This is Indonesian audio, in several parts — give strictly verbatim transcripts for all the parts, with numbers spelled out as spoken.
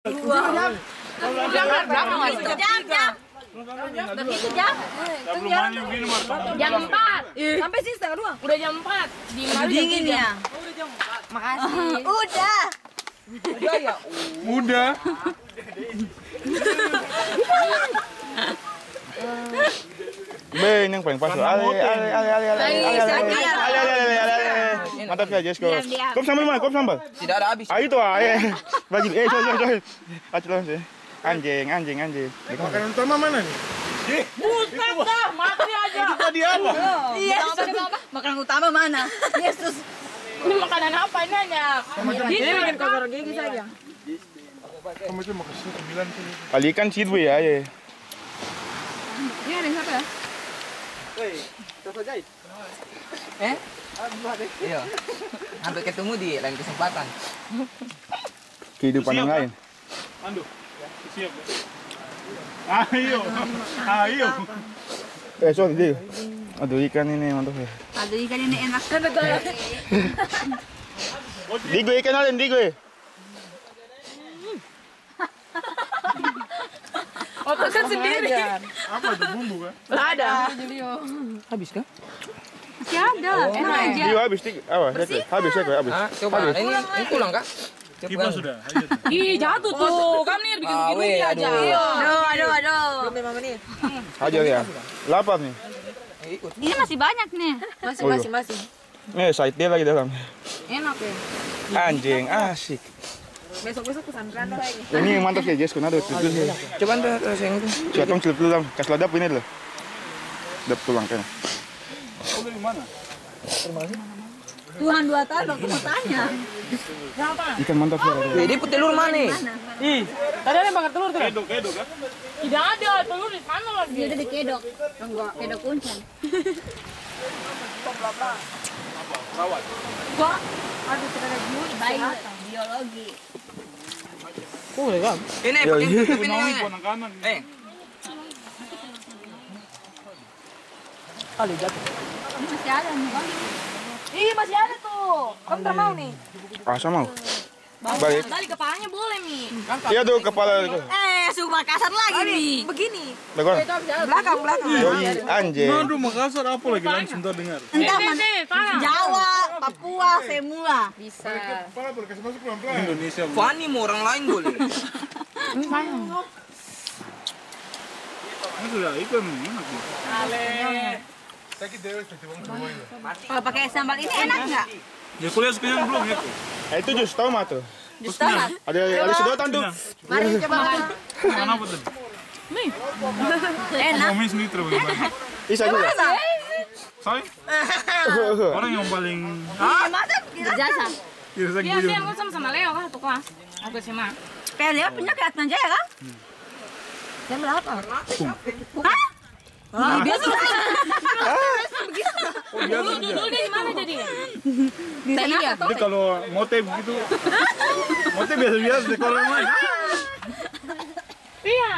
Jam. Jam, jam. Itu jam. Jam empat. Sampai sih setengah dua. Udah jam empat. Di mana dingin ya? Oh, udah jam empat. Makasih. Udah. Udah ya. Udah. Ben yang paling pas. Ale ale ale ale ale ale ale ale. Mantap ya Jesko. Kop sambal mana? Kop sambal. Tidak ada habis. Ayo tuh ayo. Bagi eh coy coy coy. Ayo sih. Anjing anjing anjing. Makanan utama mana nih? Buset dah, mati aja. Itu tadi apa? Iya. Makanan utama mana? Yesus. Ini makanan apa ini hanya? Ini bikin kotor gigi saja. Kamu itu mau kasih sembilan sini. Alikan sih bu ya ya. Ini ada siapa ya? Eh? Iya. Sampai ketemu di lain kesempatan. Kehidupan yang lain. Andu. Siap. Ayo. Ayo. Eh sorry deh. Aduh ikan ini mantap ya. Aduh ikan ini enak. Di gue ikan alin di gue. Otokan sendiri. Apa itu bumbu kan? Lah ada. Habis kah? Masih ada. Enak aja. Dia habis tik. Awas, habis ya habis. Ah, coba. Ini ini pulang kak? Kipas sudah. Ayo. Ih, jatuh tuh. Kamu nih bikin Ah, begini weh, aja. Aduh, aduh, aduh. Aja ya. Lapar nih. Eh, ikut. Ini masih banyak nih. Masih masih masih. Nih side dia lagi dalam. Enak ya. Anjing asik. Besok-besok pesantren lagi. Ini mantap ya Jesko. Nado celep dulu. Coba ntar saya itu. Siapa celep dulu dong. Kasih ladap ini dulu. Dap tulang kan. Kamu dari mana? Tuhan dua tahun aku mau tanya. Ikan mantap ya. Wih, dia petelur mana? Ih, tadi ada bakar telur tuh. Kedok kedok kan? Tidak ada, telur di sana lagi. Dia udah di kedok. Enggak, kedok kuncen. Rawat. Gua Aduh, sudah ada biologi. Bayi, biologi. boleh kan? Ini Yo, pakai iya. tutup ini. Naon ini. ponak kanan. Eh, Kali jatuh. Ini masih ada nih. Ih, masih ada tuh. Kamu tak mau nih? Asa mau. Balik. Balik kepalanya boleh, Mi. Iya tuh kepala itu. Eh, suka Makassar lagi nih. Begini. Dekor. Belakang, belakang. Yoi anjing. Aduh Makassar apa lagi langsung terdengar. Entah Eh, mana. eh, sana. Jawa, Papua, semua. Bisa. Kepala boleh kasih masuk pelan-pelan. Indonesia. Fanny mau orang lain boleh. Ini sudah ikan enak nih. Kalau pakai sambal ini enak nggak? Ya kuliah sekian belum ya? Eh, itu jus tomat tuh. Jus tomat. Ada ada sedotan tuh. Mari coba makan. Makan apa tuh? Enak. Ngomongin sendiri bagaimana? Bisa juga. Saya orang yang paling Ah, masa berjasa. kira saya Iya, sih, aku sama sama Leo kan, tuh kelas. Aku S M A. Kayak dia punya kayak Atman Jaya kan? Dia berapa? Hah? Ah, dia tuh. Dulu, dulu dia di mana jadi? Di sana ya? Jadi kalau motif gitu, motif biasa-biasa di kolam lain. Iya.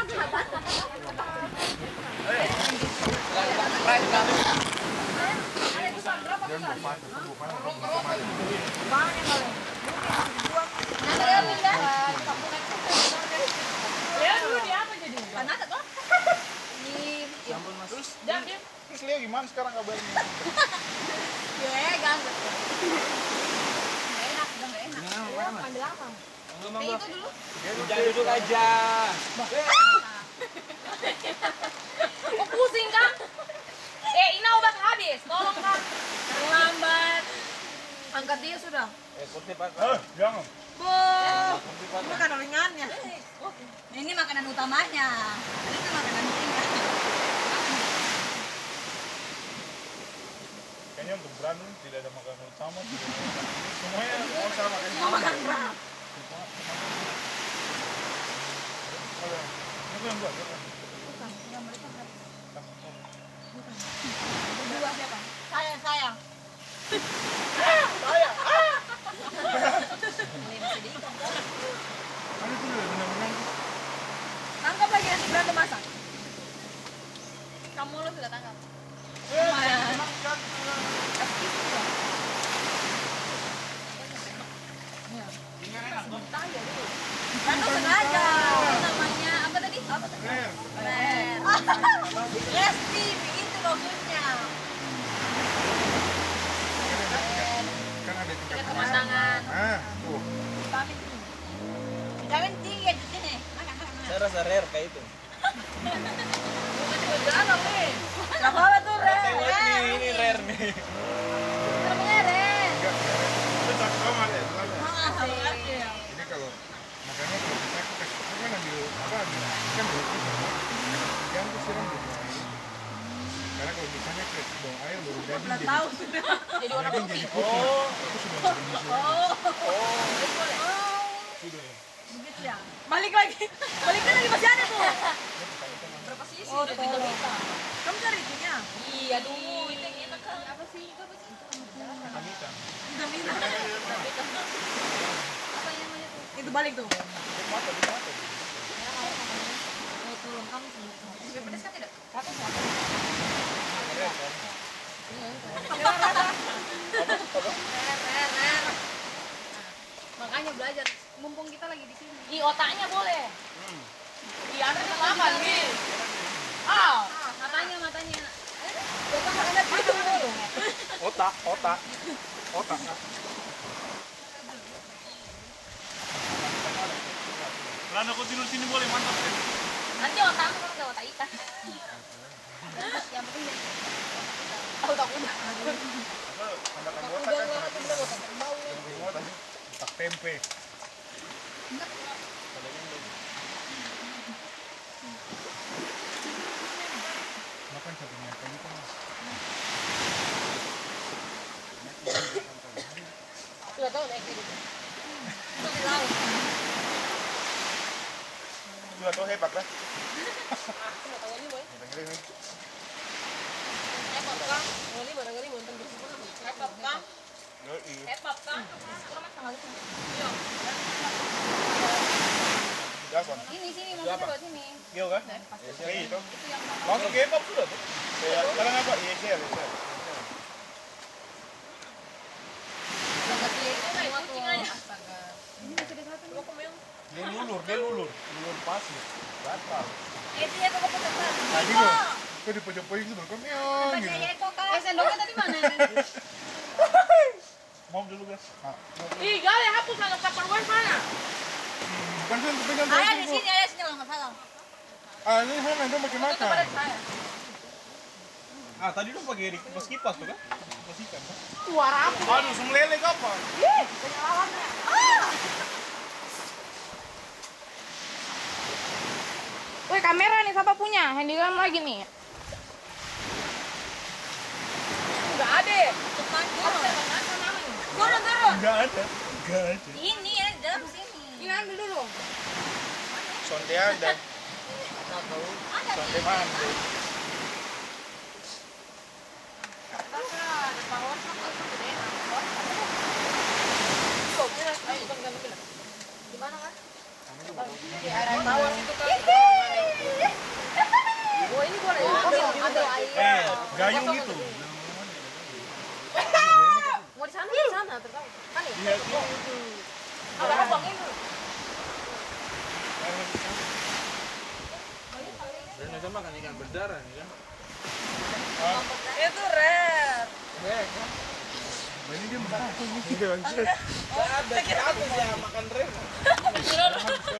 Leo dulu dia apa jadi? Panas kok? Jam, jam. Terus Leo gimana sekarang kabarnya? Ya, ganggu. Enak, udah nggak enak. Panggil apa? Kayak itu dulu. Jangan duduk aja. Kok pusing, Kang? Eh, ini obat habis. Tolong, Kang. Terlambat. Angkat dia sudah. Eh, jangan. Ini makanan ringannya. Ini makanan utamanya. Ini kan makanan ringan. Kayaknya untuk Brandon tidak ada makanan utama. Semuanya mau sama kan? Mau makan berat. Ini yang buat. Berdua siapa? Sayang, sayang. Tangkap lagi nanti berantem masak. Kamu lu sudah tangkap. Lumayan. Ini enak. Kan sengaja. Namanya apa tadi? Apa tadi? Ren. Lesti, begitu maksudnya. Kan ada tingkat Ada pemandangan. Ah, tuh. Vitamin tinggi di sini. Mana mana mana. Saya rasa rare kayak itu. Bukan jalan nih. Enggak apa tuh, Ren. Ini ini rare nih. Namanya Ren. Enggak. Itu tak sama deh. Heeh, Ini kalau makanya kalau bisa aku kasih aku kan ambil apa ambil kan berarti yang aku siram di bawah air. Karena kalau misalnya ke bawah air baru jadi jadi tahu sudah. Jadi warna jadi putih. putih. Aku sudah jadi musuh. Oh. Sudah ya. Begitu ya. Balik lagi. Balik lagi masih ada tuh. Berapa sih? Oh, tuh. Kamu cari itunya. Iya dulu itu yang enak kan. Apa sih? Apa sih? Anita. Udah minta. Apa yang namanya tuh? Itu balik tuh. Di mata di mata. Oh, tolong kamu sih. Sudah pedas kan tidak? Apa sih? Makanya belajar, mumpung kita lagi di sini. Di otaknya boleh. Di Andre tuh makan nih. Ah, matanya matanya. Kita makan itu dulu. Otak, otak. Otak. Lana kau tidur sini boleh mantap kan? Nanti otakmu kan ke otak ikan. Yang penting deh. Otak udah. Tambahkan otak kan sama otak. Otak tempe. Makan satu minyak kayu kan. Sudah tahu naik gitu. Itu di laut. Sudah tahu hebat lah. Aku mau tahu ini boy. Dengerin nih. Hebat kan? Oh ini barangkali bonten bersih. Hebat kan? Yoi. Hebat kan? Kurang mas tanggal itu. Iya. Jason. Ini sini mau coba sini. Gil kan? Ya itu. Itu yang Langsung game up sudah tuh. Ya, sekarang apa? Iya, iya, iya. Dia lulur, dia lulur. Lulur pasir. Batal. Itu ya kok potong. Tadi lo, kok di pojok-pojok itu berkonyong gitu. Saya kok kan. Eh sendoknya tadi mana? Mau dulu guys. Ah, Ih, gali hapus lah kapal wes mana? bukan sih untuk pegang Ayah tangan di ibu. sini, ayah sini lah enggak salah. Ah, ini sana itu makin Itu pada makan. saya. Ah, tadi dong pakai kipas kipas tuh kan? Kipas ikan kan? Suara apa? Aduh, semlele kapan? Woi kamera nih siapa punya? Handycam lagi nih. Enggak ada. Cepat turun. Turun. Turun, turun. Enggak ada. Enggak ada. Ini ya di dalam sini. Ini ambil dulu. Sonde ada. Ada Sonde mandi. Ada power sama gede. Kok kira ayo bukan kami bilang. Di mana kan? Di area power itu kan. Oh ini boleh. Ambil, ambil air. Eh, gayung itu. Mau di sana di sana tertawa. Kan ya? Iya, itu. Ada abang itu. Dan bisa makan ikan berdarah nih kan. Itu rare. Ini dia makan. Ini dia makan. Ada, ada sih yang makan rare.